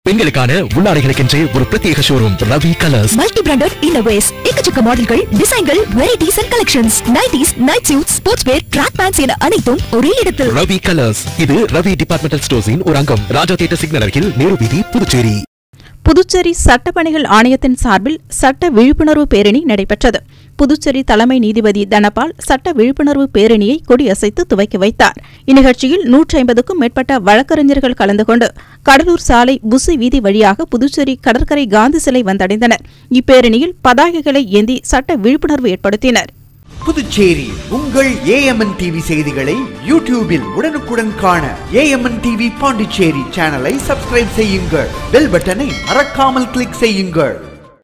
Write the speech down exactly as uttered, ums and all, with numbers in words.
பெண்களுக்கான உள்ளாடைகளுக்கென்றே ஒரு பிரத்யேக showroom Ravi colours. Multi branded innerwears, எக்கச்சக்க மாடல்கள், டிசைன்கள், varieties and collections, nighties, night suits, sports wear, track pants என அனைத்தும் ஒரே இடத்தில். ரவி கலர்ஸ். இது ரவி டிபார்ட்மெண்டல் ஸ்டோர்ஸின் ஒரு அங்கம். ராஜா தியேட்டர் சிக்னல் அருகில், நேரு வீதி, புதுச்சேரி. புதுச்சேரி சட்டப்பணிகள் ஆணையத்தின் சார்பில் சட்ட விழிப்புணர்வு பேரணி நடைபெற்றது. புதுச்சேரி தலைமை நீதிபதி தனபால் சட்ட விழிப்புணர்வு பேரணியை கொடியசைத்து துவக்கி வைத்தார். இந்நிகழ்ச்சியில் நூற்றி ஐம்பதுக்கும் மேற்பட்ட வழக்கறிஞர்கள் கலந்து கொண்டு கடலூர் சாலை புசி வீதி வழியாக புதுச்சேரி கடற்கரை காந்தி சிலை வந்தடைந்தனர். இப்பேரணியில் பதாகைகளை ஏந்தி சட்ட விழிப்புணர்வு ஏற்படுத்தினர். புதுச்சேரி உங்கள் A M N T V செய்திகளை யூடியூபில் உடனுக்குடன் காண A M N T V Pondicherry சேனலை சப்ஸ்கிரைப் செய்யுங்கள். பெல் பட்டனை மறக்காமல் கிளிக் செய்யுங்கள்.